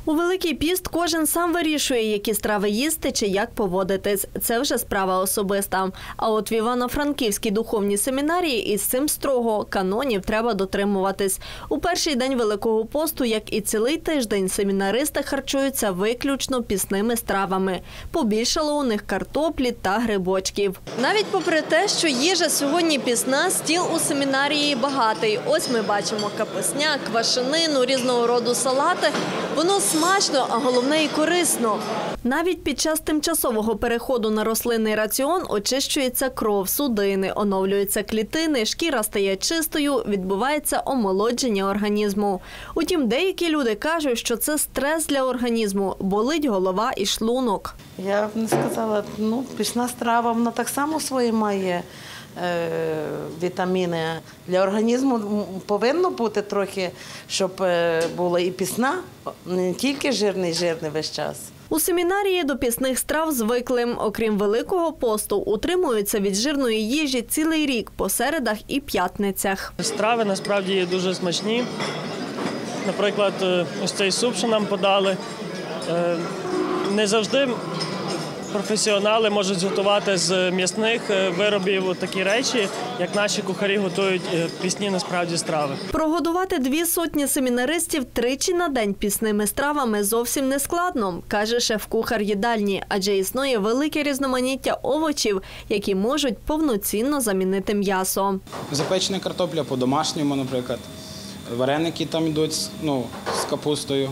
У Великий піст кожен сам вирішує, які страви їсти чи як поводитись. Це вже справа особиста. А от в Івано-Франківській духовній семінарії із цим строго канонів треба дотримуватись. У перший день Великого посту, як і цілий тиждень, семінаристи харчуються виключно пісними стравами. Побільшало у них картоплі та грибочків. Навіть попри те, що їжа сьогодні пісна, стіл у семінарії багатий. Ось ми бачимо капусняк, квашенину, різного роду салати. Воно смачно, а головне і корисно. Навіть під час тимчасового переходу на рослинний раціон очищується кров, судини, оновлюються клітини, шкіра стає чистою, відбувається омолодження організму. Утім, деякі люди кажуть, що це стрес для організму, болить голова і шлунок. Я б не сказала, пісна страва, вона так само свої має вітаміни. Для організму повинно бути трохи, щоб була і пісна, не тільки жирний весь час. У семінарії до пісних страв звикли. Окрім Великого посту, утримуються від жирної їжі цілий рік по середах і п'ятницях. Страви насправді є дуже смачні. Наприклад, ось цей суп, що нам подали. Не завжди професіонали можуть готувати з м'ясних виробів такі речі, як наші кухарі готують пісні насправді страви. Прогодувати 200 семінаристів тричі на день пісними стравами зовсім не складно, каже шеф-кухар їдальні, адже існує велике різноманіття овочів, які можуть повноцінно замінити м'ясо. Запечена картопля по-домашньому, наприклад. Вареники там йдуть з капустою.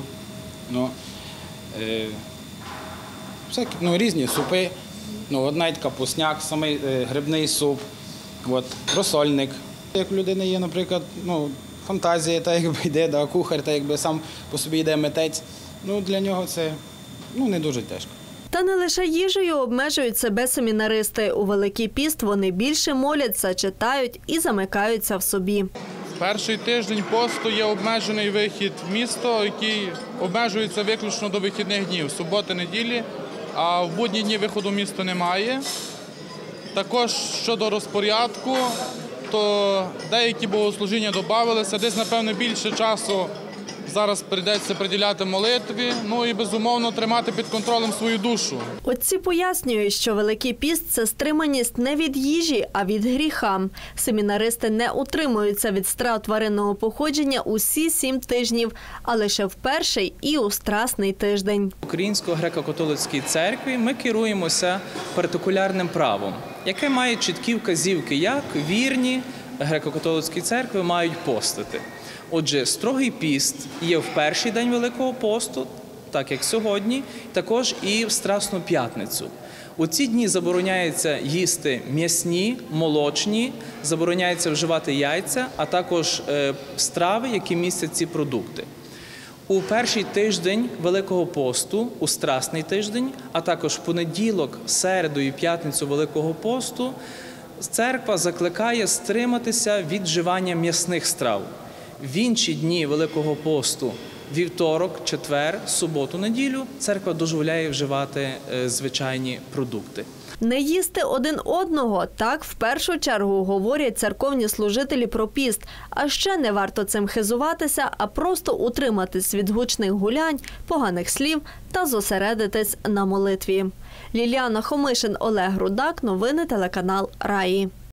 Різні супи, навіть капусняк, самий грибний суп, розсольник. Як у людини є, наприклад, фантазія, та якби йде, кухар, та якби сам по собі йде митець, для нього це не дуже тяжко. Та не лише їжею обмежують себе семінаристи. У Великий піст вони більше моляться, читають і замикаються в собі. Перший тиждень посту є обмежений вихід в місто, який обмежується виключно до вихідних днів, суботи, неділі, а в будні дні виходу в місто немає. Також щодо розпорядку, то деякі богослужіння додавалися, десь, напевно, більше часу зараз прийдеться приділяти молитві, і, безумовно, тримати під контролем свою душу. Отці пояснюють, що Великий піст – це стриманість не від їжі, а від гріха. Семінаристи не утримуються від страв тваринного походження усі 7 тижнів, а лише в перший і у Страсний тиждень. В Українсько-греко-католицькій церкві ми керуємося партикулярним правом, яке має чіткі вказівки, як вірні греко-католицької церкви мають постити. Отже, строгий піст є в перший день Великого посту, так як сьогодні, також і в Страсну п'ятницю. У ці дні забороняється їсти м'ясні, молочні, забороняється вживати яйця, а також страви, які містять ці продукти. У перший тиждень Великого посту, у Страсний тиждень, а також в понеділок, середу і п'ятницю Великого посту, церква закликає стриматися від вживання м'ясних страв. В інші дні Великого посту – вівторок, четвер, суботу, неділю – церква дозволяє вживати звичайні продукти. Не їсти один одного – так в першу чергу говорять церковні служителі про піст. А ще не варто цим хизуватися, а просто утриматись від гучних гулянь, поганих слів та зосередитись на молитві. Ліліана Хомишин, Олег Рудак. Новини телеканал Раї.